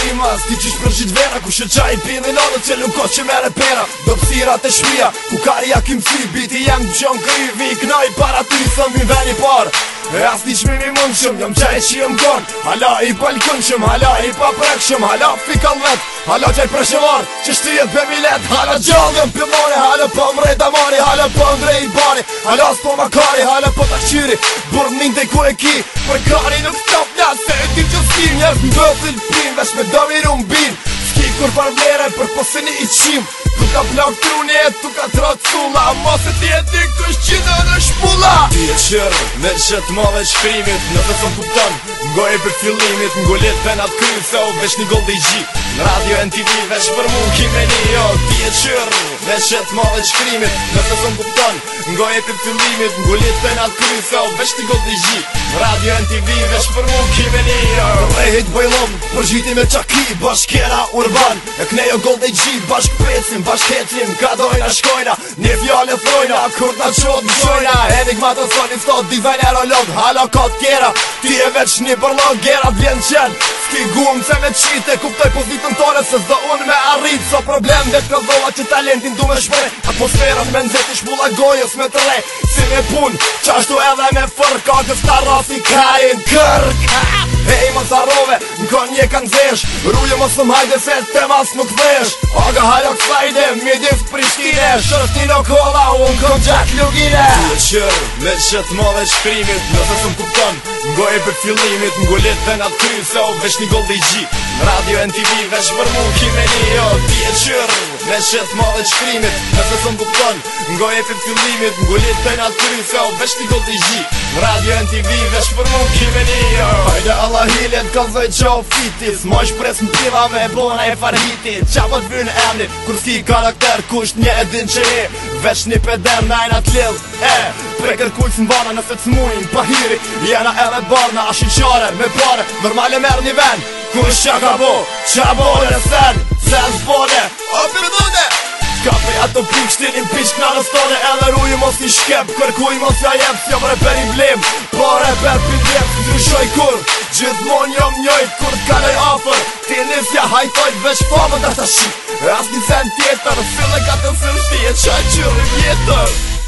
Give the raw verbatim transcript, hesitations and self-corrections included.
rimas, ti qish për gjit vera, ku shë qaj pini lodët që nuk ko që mere pera. Do pësirat e shpia, ku karja kim si, biti jem të gjon kry, vi i knoj para ty, sëm mi veni par. E as një qmimi mund qëm, jom qaj që jem kon, hala i balkon qëm, hala i paprek qëm, hala fikal vet, hala qaj preshëvar, që shtijet për milet, hala gjallën për mori, hala po mrejta mori, hala po ndrej i bari, hala s'po makari, hala po takqyri, burë min dhe ku e ki, për kari nuk stop nja, se e ti që s'kim, njerës në dëthil pin, vesh me dëmir unë bin, s'ki kur par vlere, për posini i qim, tu ka plak truni e tu ka trat sulla, mos e ti e ti kësh qita në shpulla. Ti e qërë, me qëtë mave shkrimit, në të sëm kupton, ngoj për fillimit, ngullit venat kryt, se o vesh një gold dhe i gjip, në radio N T V, vesh për mu kime një, jo. Ti e qërë, me qëtë mave shkrimit, në të sëm kupton, ngoj për fillimit, ngullit venat kryt, se o vesh një gold dhe i gjip, në radio N T V, vesh për mu kime një, jo. Rejt bojlom, për gjiti me qaki, bashkjera urban, e knejo gold dhe i gjip, bashk pecim, bashk hecim, ka dojna shkojna, një fjallë e throjna, kur t'na qot në shojna, enigma të sonin sot, dizajner o log, hala ka t'kjera, ti e veç një përlog, gera t'vjen qen, s'ki gum se me qite, kuptoj pozitën tore, se zdo unë me arrit, so problem dhe t'kazova që talentin du me shprej, atmosferën me nëzeti shmulla gojës me të rej, si me pun, qashtu edhe me fër, ka kësta rasi kajin kërk, hej mos arrove, n'kon një kanë zesh, ruje mos më hajde se temas nuk vesh, aga hala kësajde, midis Prishtine, shërtino kolla, unë kon gjak lugine. Ti e qërë, me qëtë mave shkrimit, nëse së më kupton, ngoj për fillimit, ngullit dhe nga t'kry, se o vesh një gold dhe i gjip, në radio N T V, vesh për mu kime një, jo. Ti e qërë, me qëtë mave shkrimit, nëse së më kupton, ngoj për fillimit, ngullit dhe nga t'kry, se o vesh një gold dhe i gjip, në radio N T V, vesh për mu kime një, jo. Hajde Allah hilet, kalzoj qo fitis, moj shpres më piva me bona e farhitit, qa po t'vynë emni, kur s'ki karakter, kusht një edhin që e, veç një pedem najna t'lill, e, prej kërkuj s'mbana nëse t'smujnë, pa hiri, jena edhe barna, ashin qare, me pare, normale merë një ven, kush qa ka bo, qa bole sen, sen s'bole, o përdune, ka prej ato pik shtinin piq knarës tone, edhe ruju mos një shkep, kërkuj mos ja jep, s'jom reper i vlim, po reper pindjep, s'ndryshoj kur, gjithmon jom njojt, kur t'kaloj afer, ti nisja hajtojt veç famën dhe ta shik, as një sen tjetër, fillë ka të sërshti e qaj qërë vjetër.